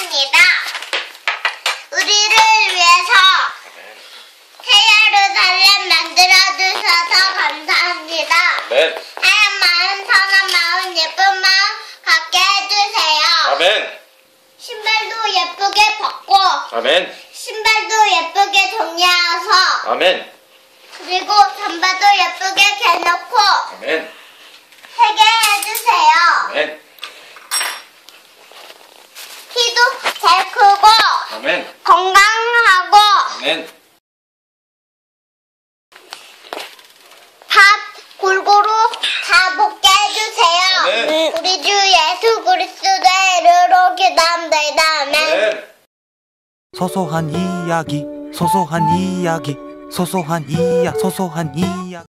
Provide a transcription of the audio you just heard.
감사합니다. 우리를 위해서 태야를 달래 만들어주셔서 감사합니다. 아멘. 하얀 마음, 선한 마음, 예쁜 마음 갖게 해주세요. 아멘. 신발도 예쁘게 벗고 아멘. 신발도 예쁘게 정리해서 아멘. 그리고 잠바도 예쁘게 개놓고 아멘. 세게 해주세요. 아멘. 키도 잘 크고 아멘. 건강하고 아멘. 밥 골고루 다 먹게 해주세요. 아멘. 우리 주 예수 그리스도의 이름으로 기도합니다. 아멘. 아멘. 소소한 이야기, 소소한 이야기, 소소한 이야기.